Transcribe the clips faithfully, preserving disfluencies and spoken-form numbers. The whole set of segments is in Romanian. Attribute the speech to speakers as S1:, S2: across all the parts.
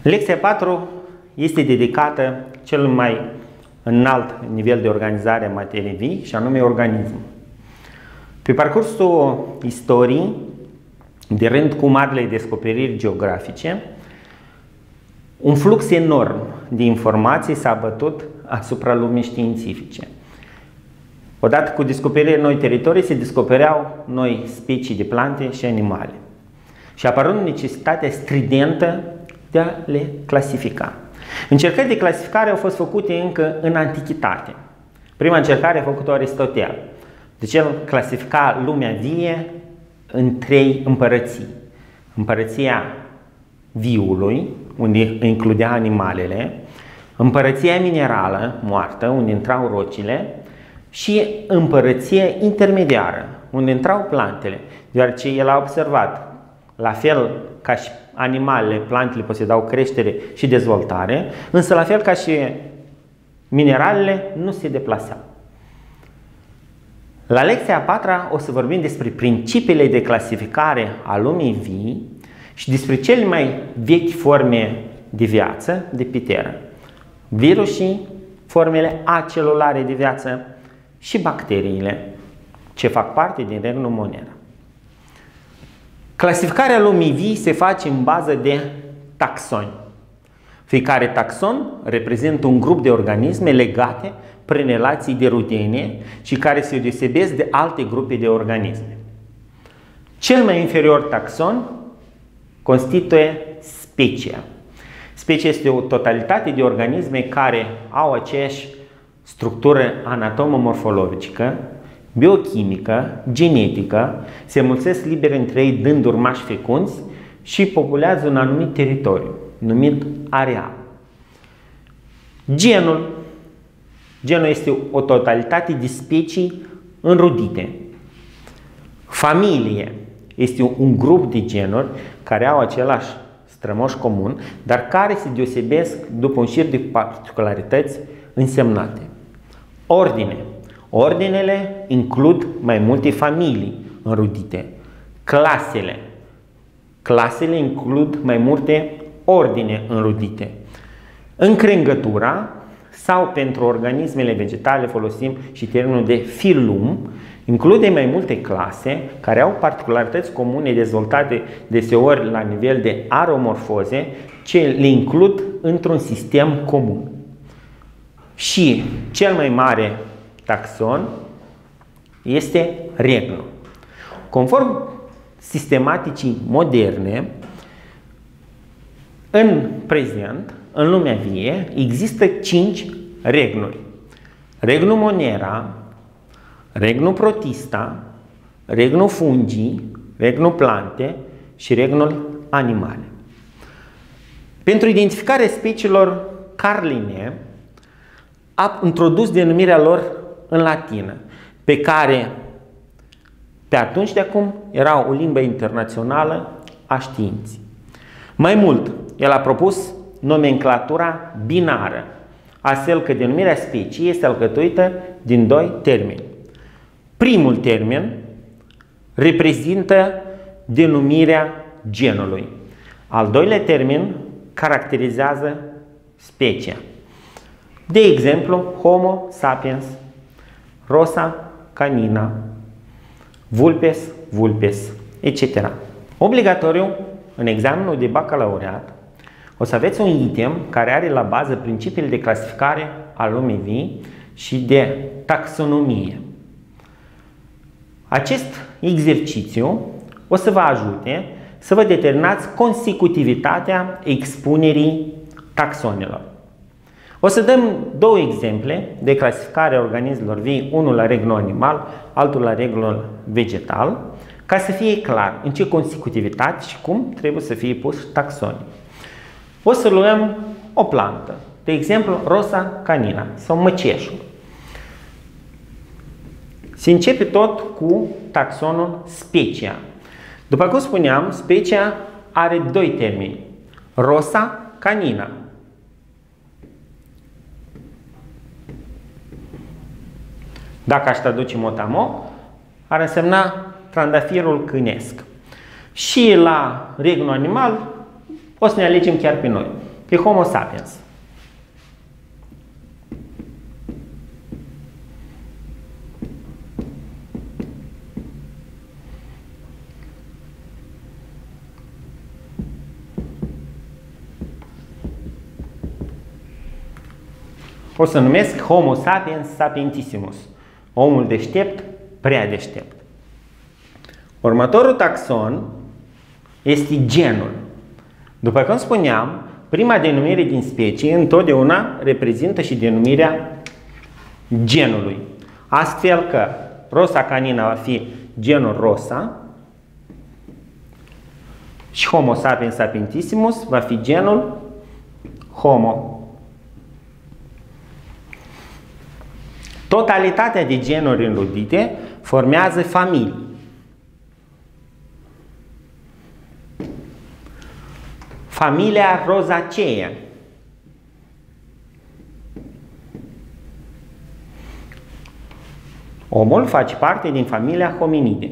S1: Lecția patru este dedicată cel mai înalt nivel de organizare a materiei vii, și anume organismul. Pe parcursul istoriei, de rând cu marile descoperiri geografice, un flux enorm de informații s-a bătut asupra lumii științifice. Odată cu descoperirea noi teritorii, se descopereau noi specii de plante și animale. Și a apărut necesitatea stridentă de a le clasifica. Încercări de clasificare au fost făcute încă în antichitate. Prima încercare a făcut-o Aristotel. Deci el clasifica lumea vie în trei împărății. Împărăția viului, unde includea animalele, împărăția minerală, moartă, unde intrau rocile, și împărăția intermediară, unde intrau plantele, deoarece el a observat, la fel ca și animalele, plantele posedau creștere și dezvoltare, însă la fel ca și mineralele nu se deplasau. La lecția a patra o să vorbim despre principiile de clasificare a lumii vii și despre cele mai vechi forme de viață de pe Terra: virusii, formele acelulare de viață și bacteriile, ce fac parte din regnul Monera. Clasificarea lumii vii se face în bază de taxoni. Fiecare taxon reprezintă un grup de organisme legate prin relații de rudenie și care se deosebesc de alte grupe de organisme. Cel mai inferior taxon constituie specia. Specia este o totalitate de organisme care au aceeași structură anatomomorfologică, biochimică, genetică, se mulțesc liber între ei dând urmași fecunzi și populează un anumit teritoriu, numit areal. Genul. Genul este o totalitate de specii înrudite. Familie este un grup de genuri care au același strămoș comun, dar care se deosebesc după un șir de particularități însemnate. Ordine. Ordinele includ mai multe familii înrudite. Clasele. Clasele includ mai multe ordine înrudite. Încrengătura, sau pentru organismele vegetale folosim și termenul de filum, include mai multe clase care au particularități comune dezvoltate deseori la nivel de aromorfoze, ce le includ într-un sistem comun. Și cel mai mare taxon este regnul. Conform sistematicii moderne, în prezent, în lumea vie, există cinci regnuri: regnul Monera, regnul Protista, regnul Fungii, regnul Plante și regnul Animale. Pentru identificarea speciilor, Carl Linné a introdus denumirea lor în latină, pe care pe atunci de acum era o limbă internațională a științei. Mai mult, el a propus nomenclatura binară, astfel că denumirea speciei este alcătuită din doi termeni. Primul termen reprezintă denumirea genului. Al doilea termen caracterizează specia. De exemplu, Homo sapiens, Rosa canina, Vulpes vulpes, et cetera. Obligatoriu, în examenul de bacalaureat, o să aveți un item care are la bază principiile de clasificare a lumii vii și de taxonomie. Acest exercițiu o să vă ajute să vă determinați consecutivitatea expunerii taxonelor. O să dăm două exemple de clasificare a organismelor vii, unul la regnul animal, altul la regnul vegetal, ca să fie clar în ce consecutivitate și cum trebuie să fie pus taxonii. O să luăm o plantă, de exemplu Rosa canina sau măceșul. Se începe tot cu taxonul specia. După cum spuneam, specia are doi termeni: Rosa canina. Dacă aș traduce mot-a-mot, ar însemna trandafirul câinesc. Și la regnul animal o să ne alegem chiar pe noi. pe Homo sapiens. O să numesc Homo sapiens sapientissimus, omul deștept, prea deștept. Următorul taxon este genul. După cum spuneam, prima denumire din specie întotdeauna reprezintă și denumirea genului. Astfel că Rosa canina va fi genul Rosa și Homo sapiens sapientissimus va fi genul Homo. Totalitatea de genuri înrudite formează familii. Familia Rosaceae. Omul face parte din familia Hominide.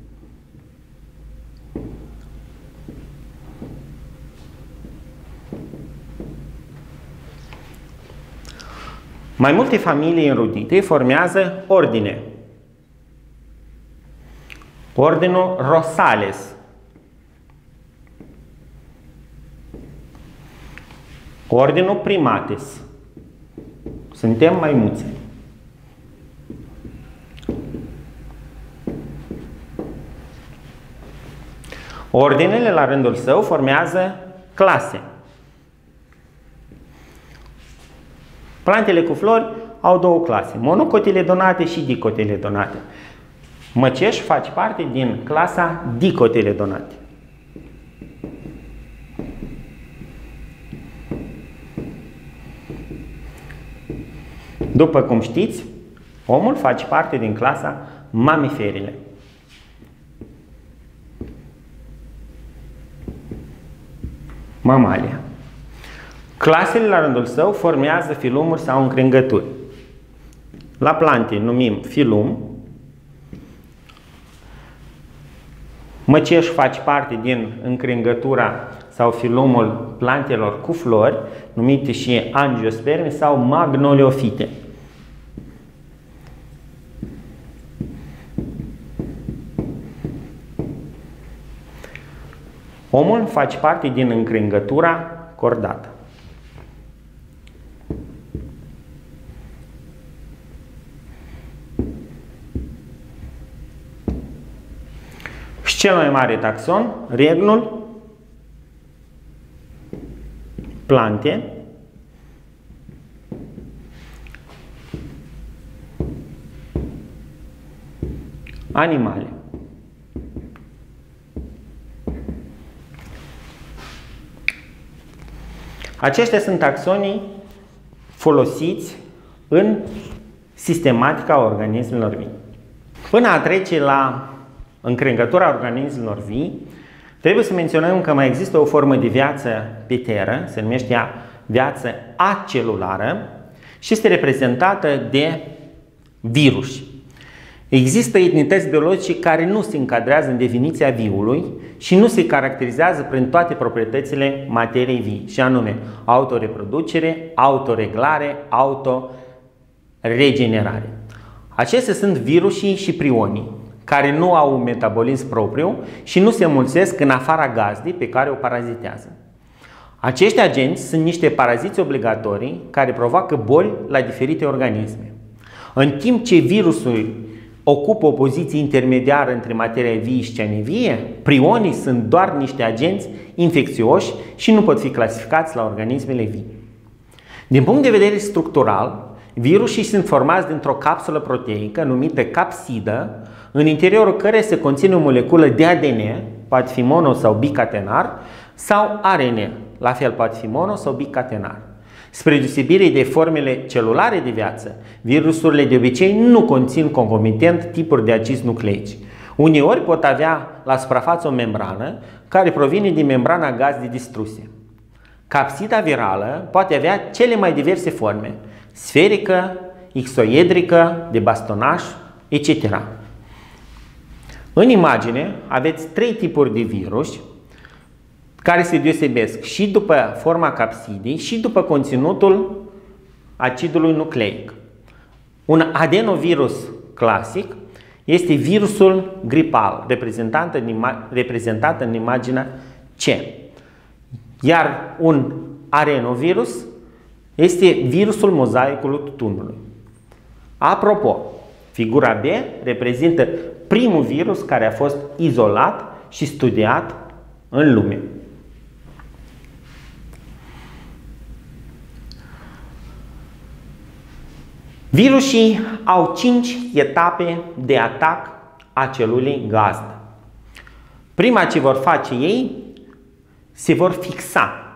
S1: Mai multe familii înrudite formează ordine. Ordinul Rosales. Ordinul Primates. Suntem maimuțe. Ordinele, la rândul său, formează clase. Plantele cu flori au două clase, monocotiledonate și dicotiledonate. Măceș face parte din clasa dicotiledonate. După cum știți, omul face parte din clasa mamiferile. Mamalia. Clasele, la rândul său, formează filumuri sau încrengături. La plante numim filum. Măceș face parte din încrengătura sau filumul plantelor cu flori, numite și angiosperme sau magnoliofite. Omul face parte din încrengătura cordată. Și cel mai mare taxon, regnul plante, animale. Aceștia sunt taxonii folosiți în sistematica organismelor vii. Până a trece la încrengătura organismelor vii, trebuie să menționăm că mai există o formă de viață pe teră, se numește ea viață acelulară și este reprezentată de viruși. Există entități biologice care nu se încadrează în definiția viului și nu se caracterizează prin toate proprietățile materiei vii, și anume autoreproducere, autoreglare, autoregenerare. Acestea sunt virusii și prionii, care nu au un metabolism propriu și nu se înmulțesc în afara gazdei pe care o parazitează. Acești agenți sunt niște paraziți obligatorii care provoacă boli la diferite organisme. În timp ce virusul ocupă o poziție intermediară între materia vie și cea nevie, prionii sunt doar niște agenți infecțioși și nu pot fi clasificați la organismele vii. Din punct de vedere structural, virusii sunt formați dintr-o capsulă proteică numită capsidă, în interiorul căreia se conține o moleculă de A D N, poate fi mono sau bicatenar, sau A R N, la fel poate fi mono sau bicatenar. Spre deosebire de formele celulare de viață, virusurile de obicei nu conțin concomitent tipuri de acizi nucleici. Uneori pot avea la suprafață o membrană care provine din membrana gazdei distruse. Capsida virală poate avea cele mai diverse forme: sferică, ixoedrică, de bastonaș, et cetera. În imagine aveți trei tipuri de virus care se deosebesc și după forma capsidei și după conținutul acidului nucleic. Un adenovirus clasic este virusul gripal, reprezentat în, reprezentat în imaginea C. Iar un arenovirus este virusul mozaicului tutunului. Apropo, figura B reprezintă primul virus care a fost izolat și studiat în lume. Virusii au cinci etape de atac a celulei gazdă. Prima ce vor face ei, se vor fixa.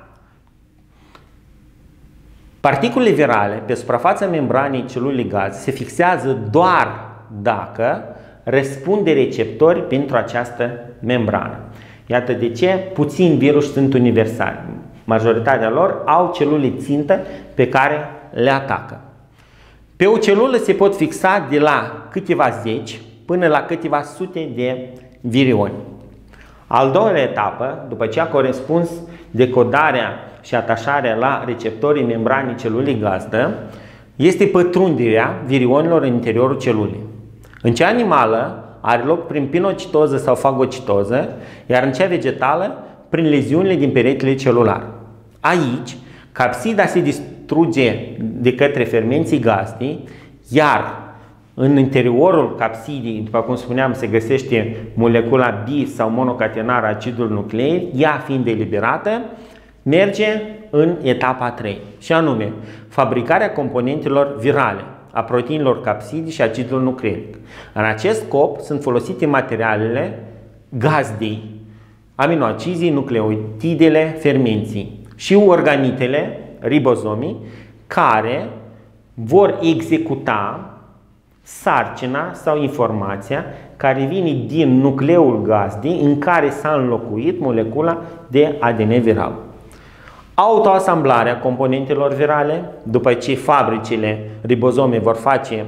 S1: Particulele virale pe suprafața membranei celulei gazdă se fixează doar dacă răspunde receptori pentru această membrană. Iată de ce puțini virus sunt universali. Majoritatea lor au celule țintă pe care le atacă. Pe o celulă se pot fixa de la câteva zeci până la câteva sute de virioni. Al doilea etapă, după ce a corespuns decodarea și atașarea la receptorii membranii celulei gazdă, este pătrunderea virionilor în interiorul celulei. În cea animală are loc prin pinocitoză sau fagocitoză, iar în cea vegetală prin leziunile din peretele celular. Aici, capsida se distruge de către fermenții gazdei, iar în interiorul capsidei, după cum spuneam, se găsește molecula bis sau monocatenară acidul nucleic, ea fiind eliberată, merge în etapa a treia, și anume fabricarea componentelor virale, a proteinilor capsidii și acidul nucleic. În acest scop sunt folosite materialele gazdei, aminoacizii, nucleotidele, fermenții și organitele, ribozomii, care vor executa sarcina sau informația care vine din nucleul gazdei în care s-a înlocuit molecula de A D N viral. Autoasamblarea componentelor virale, după ce fabricile ribozome vor face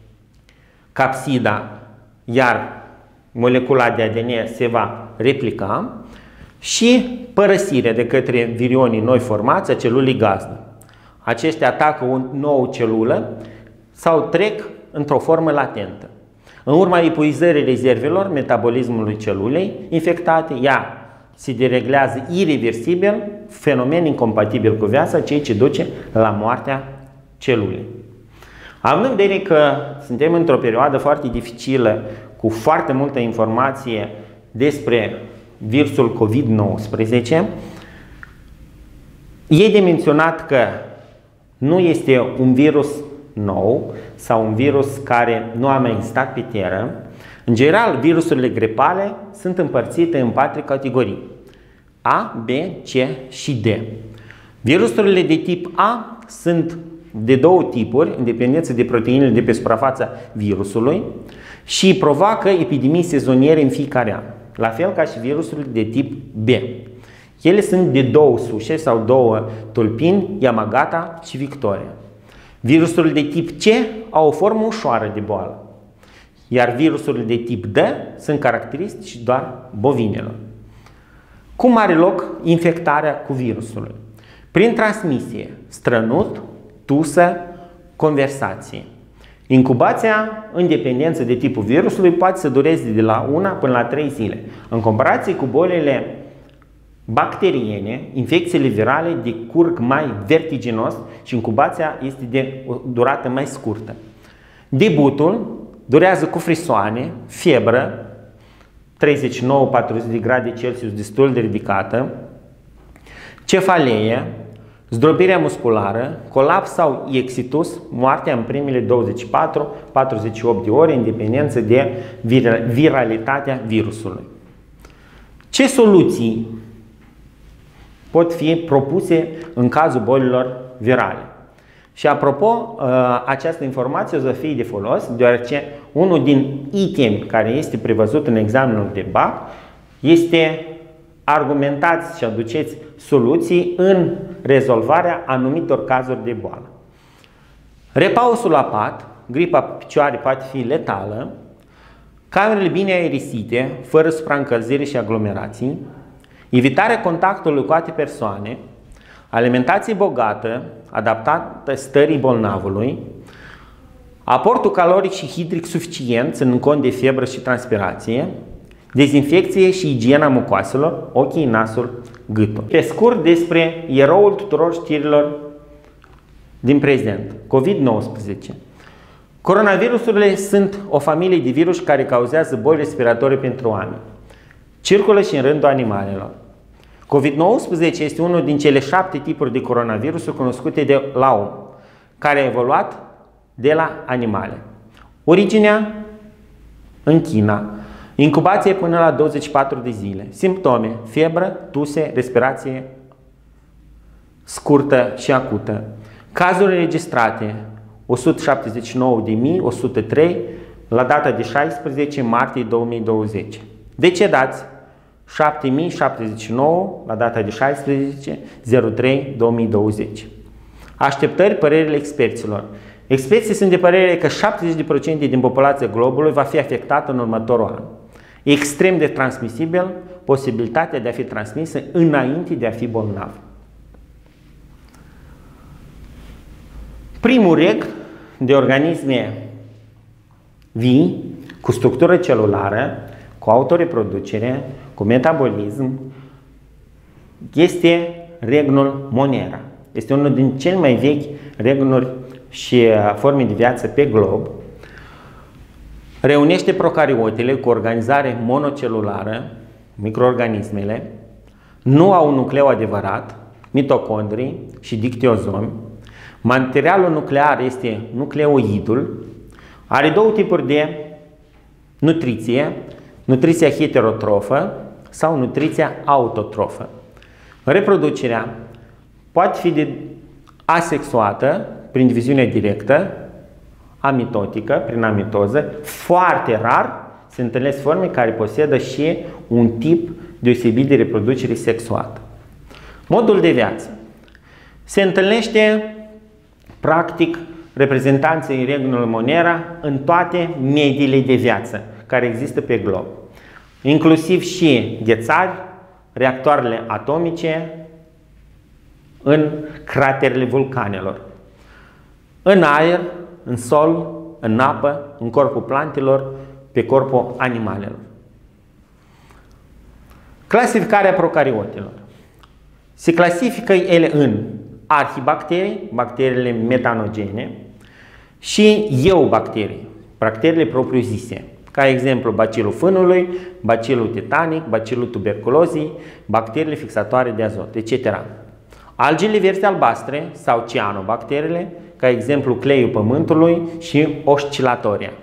S1: capsida, iar molecula de A D N se va replica, și părăsirea de către virionii noi formați a celulei gazdă. Aceștia atacă o nouă celulă sau trec într-o formă latentă. În urma epuizării rezervelor metabolismului celulei infectate, ea se dereglează ireversibil, fenomen incompatibil cu viața, ceea ce duce la moartea celulei. Având în vedere că suntem într-o perioadă foarte dificilă, cu foarte multă informație despre virusul COVID nouăsprezece, e de menționat că nu este un virus nou sau un virus care nu a mai existat pe Terra. În general, virusurile gripale sunt împărțite în patru categorii: A, B, C și D. Virusurile de tip A sunt de două tipuri, în dependență de proteinele de pe suprafața virusului, și provoacă epidemii sezoniere în fiecare an, la fel ca și virusurile de tip B. Ele sunt de două sușe sau două tulpini, Yamagata și Victoria. Virusurile de tip C au o formă ușoară de boală, iar virusurile de tip D sunt caracteristici doar bovinelor. Cum are loc infectarea cu virusul? Prin transmisie, strănut, tusă, conversație. Incubația, în dependență de tipul virusului, poate să dureze de la una până la trei zile. În comparație cu bolile bacteriene, infecțiile virale decurg mai vertiginos și incubația este de o durată mai scurtă. Debutul durează cu frisoane, febră, treizeci și nouă patruzeci de grade Celsius destul de ridicată, cefalee, zdrobirea musculară, colaps sau exitus, moartea în primele douăzeci și patru patruzeci și opt de ore, în dependență de viralitatea virusului. Ce soluții pot fi propuse în cazul bolilor virale? Și apropo, această informație o să fie de folos, deoarece unul din itemi care este prevăzut în examenul de bac este argumentați și aduceți soluții în rezolvarea anumitor cazuri de boală. Repausul la pat, gripa picioare poate fi letală, camerele bine aerisite, fără supraîncălzire și aglomerații, evitarea contactului cu alte persoane, alimentație bogată, adaptată stării bolnavului, aportul caloric și hidric suficient, ținând cont de febră și transpirație, dezinfecție și igiena mucoaselor, ochii, nasul, gâtul. Pe scurt, despre eroul tuturor știrilor din prezent, COVID nouăsprezece. Coronavirusurile sunt o familie de virus care cauzează boli respiratorii pentru oameni. Circulă și în rândul animalelor. COVID nouăsprezece este unul din cele șapte tipuri de coronavirusuri cunoscute de la om, care a evoluat de la animale. Originea în China. Incubație până la douăzeci și patru de zile. Simptome: febră, tuse, respirație scurtă și acută. Cazuri înregistrate: o sută șaptezeci și nouă de mii o sută trei la data de șaisprezece martie două mii douăzeci. Decedați: șapte mii șaptezeci și nouă la data de șaisprezece trei două mii douăzeci. Așteptări, părerile experților. Experții sunt de părere că șaptezeci la sută din populația globului va fi afectată în următorul an. Extrem de transmisibil, posibilitatea de a fi transmisă înainte de a fi bolnav. Primul reg de organisme vii, cu structură celulară, cu autoreproducere, cu metabolism, este regnul Monera. Este unul din cele mai vechi regnuri și forme de viață pe glob. Reunește procariotele cu organizare monocelulară, microorganismele, nu au un nucleu adevărat, mitocondrii și dictiozomi. Materialul nuclear este nucleoidul. Are două tipuri de nutriție: nutriția heterotrofă sau nutriția autotrofă. Reproducerea poate fi de asexuată prin diviziune directă, amitotică, prin amitoză. Foarte rar se întâlnesc forme care posedă și un tip deosebit de reproducere sexuată. Modul de viață. Se întâlnește practic reprezentanții regnului Monera în toate mediile de viață care există pe glob, inclusiv și ghețari, reactoarele atomice, în craterele vulcanelor, în aer, în sol, în apă, în corpul plantelor, pe corpul animalelor. Clasificarea procariotelor. Se clasifică ele în arhibacterii, bacteriile metanogene, și eubacterii, bacteriile propriu-zise, ca exemplu bacilul fânului, bacilul tetanic, bacilul tuberculozii, bacteriile fixatoare de azot, et cetera. Algele verzi albastre sau cianobacteriile, ca exemplu cleiul pământului și oscilatoria.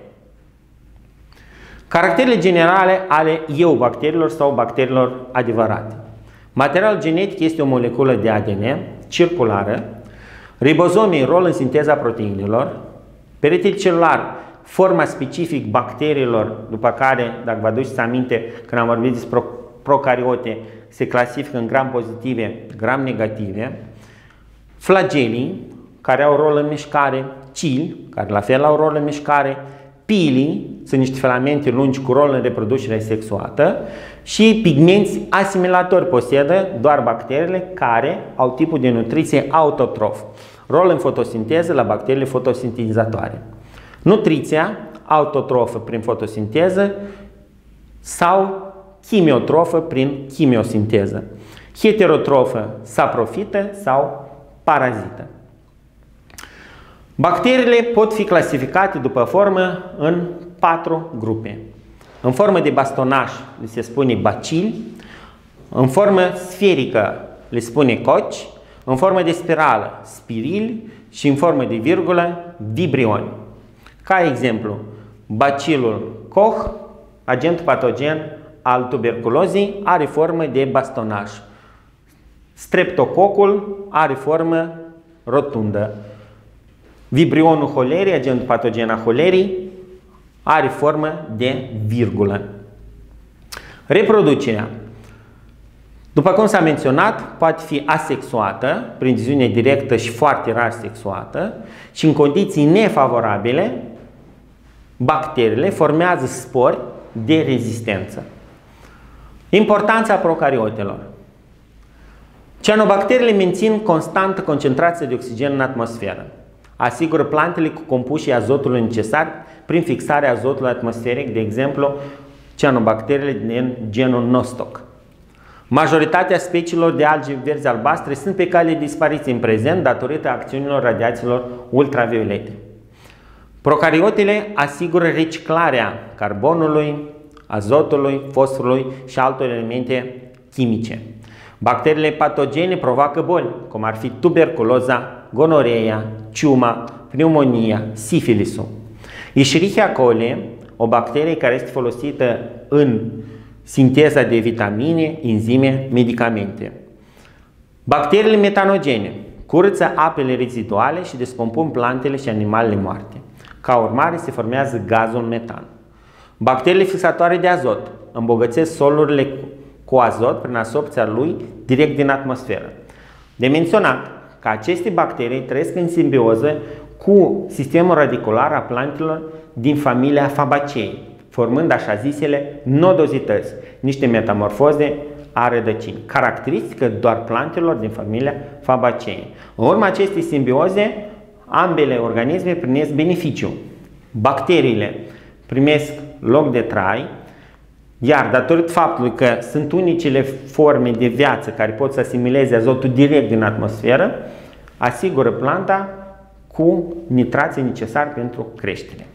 S1: Caracterele generale ale eubacteriilor sau bacteriilor adevărate. Materialul genetic este o moleculă de A D N circulară, ribozomii rol în sinteza proteinelor, peretele celular, forma specific bacteriilor, după care, dacă vă aduceți aminte, când am vorbit despre procariote, se clasifică în gram pozitive, gram negative, flagelii, care au rol în mișcare, cili, care la fel au rol în mișcare, pilii, sunt niște filamente lungi cu rol în reproducerea sexuată, și pigmenți asimilatori posedă doar bacteriile care au tipul de nutriție autotrof, rol în fotosinteză la bacteriile fotosintetizatoare. Nutriția autotrofă prin fotosinteză sau chimiotrofă prin chimiosinteză, heterotrofă saprofită sau parazită. Bacteriile pot fi clasificate după formă în patru grupe. În formă de bastonaș le se spune bacili, în formă sferică le spune coci, în formă de spirală spirili și în formă de virgulă vibrioni. Ca exemplu, bacilul Koch, agent patogen al tuberculozii, are formă de bastonaș. Streptococul are formă rotundă. Vibrionul holerii, agentul patogen a holerii, are formă de virgulă. Reproducerea, după cum s-a menționat, poate fi asexuată, prin diviziune directă și foarte rar sexuată, și în condiții nefavorabile, bacteriile formează spori de rezistență. Importanța procariotelor. Cianobacteriile mențin constantă concentrația de oxigen în atmosferă. Asigură plantele cu compușii azotului necesari prin fixarea azotului atmosferic, de exemplu, cianobacteriile din genul Nostoc. Majoritatea speciilor de alge verzi-albastre sunt pe cale de dispariție în prezent datorită acțiunilor radiațiilor ultraviolete. Procariotele asigură reciclarea carbonului, azotului, fosforului și altor elemente chimice. Bacteriile patogene provoacă boli, cum ar fi tuberculoza, gonoreea, ciuma, pneumonia, sifilisul. Escherichia coli, o bacterie care este folosită în sinteza de vitamine, enzime, medicamente. Bacteriile metanogene curăță apele reziduale și descompun plantele și animalele moarte. Ca urmare se formează gazul metan. Bacteriile fixatoare de azot îmbogățesc solurile cu azot prin absorbția lui direct din atmosferă. De menționat că aceste bacterii trăiesc în simbioză cu sistemul radicular a plantelor din familia Fabaceae, formând așa zisele nodozități, niște metamorfoze a rădăcini, caracteristică doar plantelor din familia Fabaceae. În urma acestei simbioze, ambele organisme primesc beneficiu. Bacteriile primesc loc de trai, iar datorită faptului că sunt unicele forme de viață care pot să asimileze azotul direct din atmosferă, asigură planta cu nitrații necesari pentru creștere.